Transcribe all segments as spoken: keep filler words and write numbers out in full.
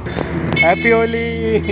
Happy Holi.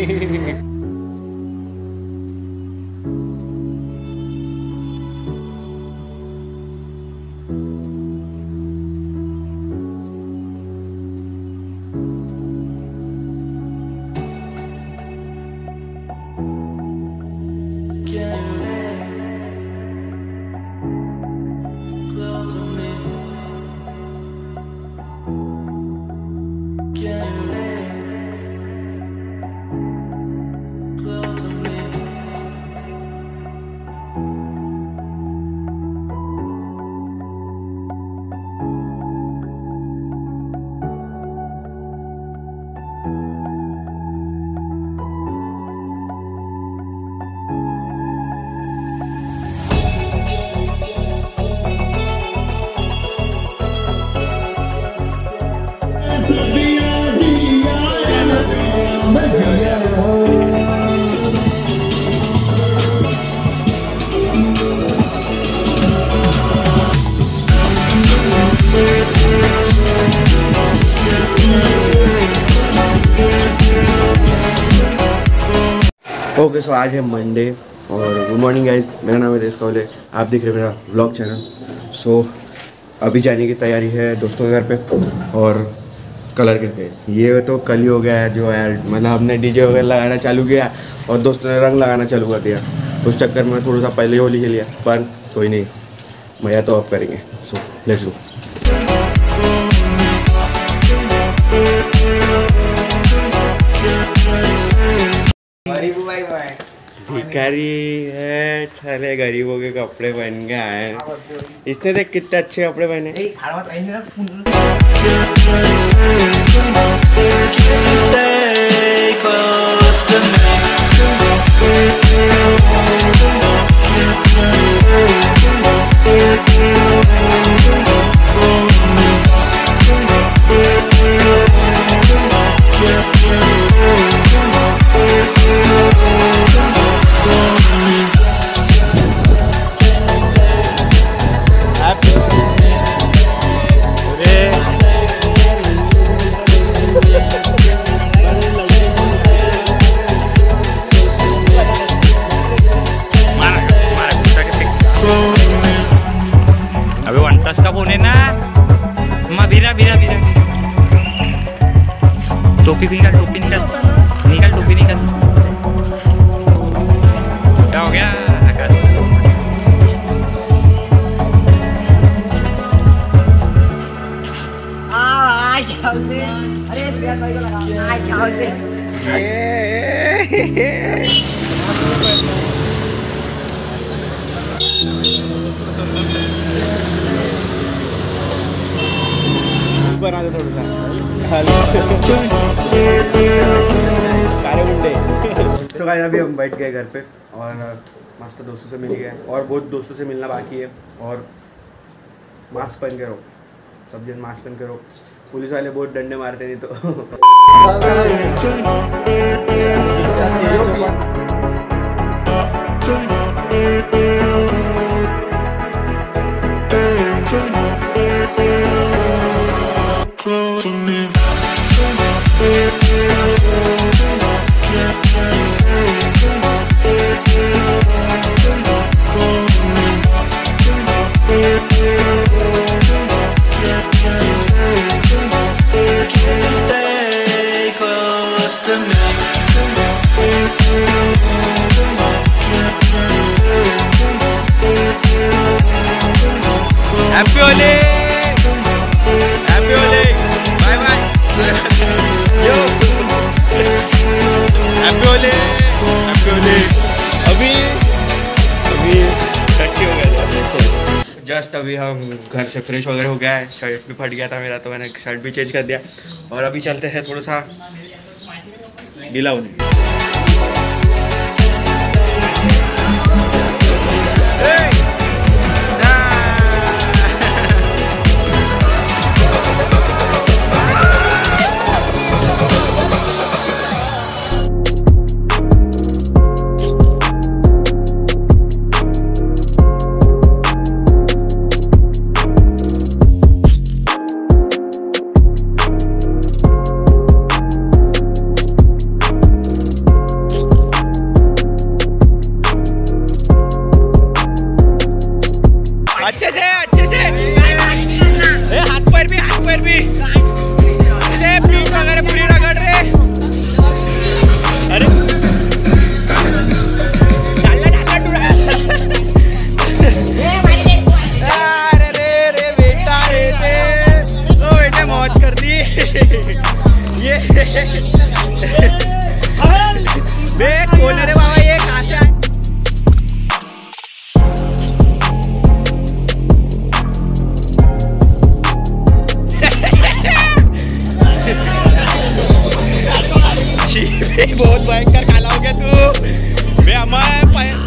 Okay so आज है Monday और गुड मॉर्निंग गाइज, मेरा नाम है देश कौले, आप देख रहे हैं मेरा व्लॉग चैनल। सो अभी जाने की तैयारी है दोस्तों के घर पे और कलर करते हैं। ये तो कल ही हो गया है जो यार, मतलब हमने डीजे वगैरह लगाना चालू किया और दोस्तों ने रंग लगाना चालू कर दिया। उस चक्कर में थोड़ा सा पहले होली खेल लिया, पर कोई नहीं, मज़ा तो अब करेंगे। So let's go. भिखारी है, साले गरीबों के कपड़े पहन के आए। इसने देख कितने अच्छे कपड़े पहने। अबे वन प्लस का फोन है ना, माँ बिरा बिरा बिरा टोपी निकाल, टोपी निकाल, निकाल टोपी निकाल। क्या हो गया आकाश? बना दो थोड़ा सा कारे मुंडे। तो गाइस अभी हम बैठ गए घर पे और मस्त दोस्तों से मिल गए और बहुत दोस्तों से मिलना बाकी है। और मास्क पहन के रहो, सब जन मास्क पहन के रहो। पुलिस वाले बहुत डंडे मारते नहीं तो। Happy Holi, happy Holi, bye bye, yo happy Holi, happy Holi. अभी अभी टट्टी हो गया, जस्ट अभी हम घर से फ्रेश वगैरह हो गया है। शर्ट भी फट गया था मेरा, तो मैंने शर्ट भी चेंज कर दिया और अभी चलते हैं थोड़ा सा गीला होने। बे कौन है रे बाबा, ये कहाँ से आए? बहुत भयंकर काला हो गया तू बे। हमारे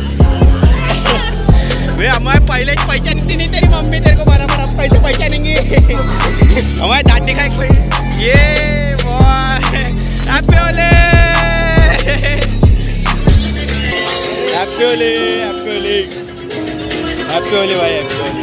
बे हमारे पहले ही पहचानती नहीं तेरी मम्मी, तेरे को बराबर हम पैसे पहचानेंगे। हमारे दांत दिखाए कोई, ये boy happy Holi, happy Holi, happy Holi, happy Holi भाई, हैप्पी होली।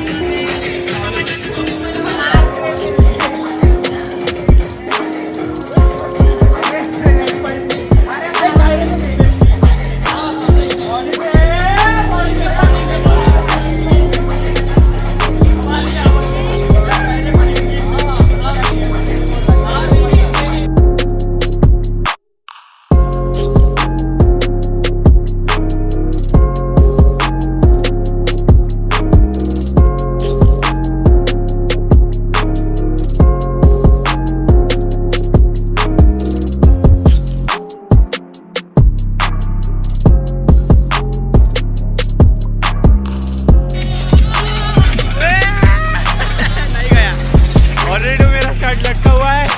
लटका हुआ है।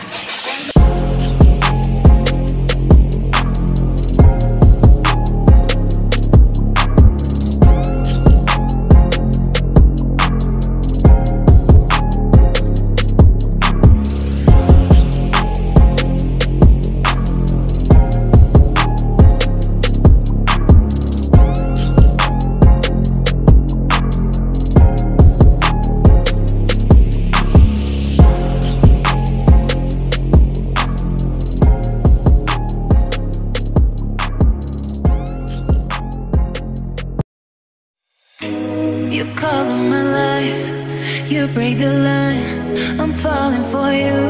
You color my life, you break the line, I'm falling for you.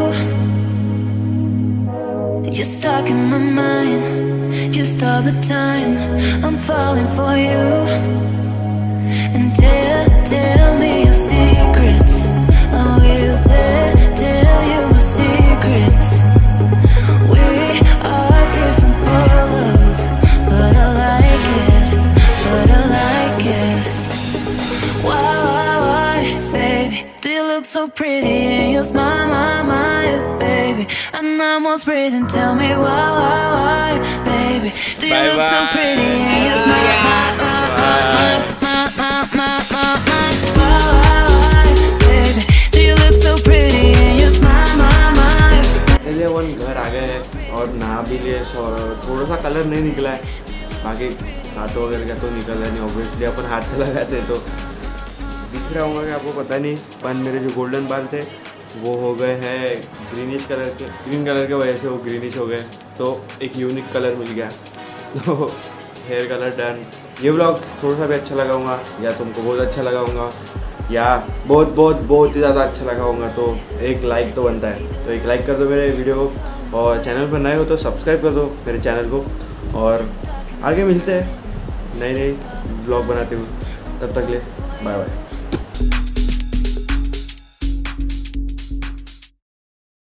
You're stuck in my mind, just all the time, I'm falling for you. And tell, tell me your secrets, I will tell, tell you my secrets. We are different colors, but I like it, but I like it. Why, why, why, baby, do you look so pretty and your smile, my, my, baby, I'm almost breathing, tell me why, why, why, baby, do you Bye look bye. so pretty and your smile, my, my, my, my, my, my, my, my, why, why, why, baby, do you look so pretty and your smile, my, my. पहले वन घर आ गए हैं और नहा भी लिए, थोड़ा सा कलर नहीं निकला है, बाकी हाथों वगैरह का तो निकल रहा नहीं, ऑब्वियसली अपन हाथ से लगाते तो दिख रहा होगा कि आपको पता नहीं, पर मेरे जो गोल्डन बाल थे वो हो गए हैं ग्रीनिश कलर के, ग्रीन कलर के वजह से वो ग्रीनिश हो गए, तो एक यूनिक कलर मिल गया। तो हेयर कलर डन। ये व्लॉग थोड़ा सा भी अच्छा लगा होगा या तुमको बहुत अच्छा लगा होगा या बहुत बहुत बहुत ही ज़्यादा अच्छा लगा होगा, तो एक लाइक तो बनता है, तो एक लाइक कर दो मेरे वीडियो को, और चैनल पर नए हो तो सब्सक्राइब कर दो मेरे चैनल को, और आगे मिलते हैं नए नए ब्लॉग बनाते हुए, तब तक ले बाय बाय।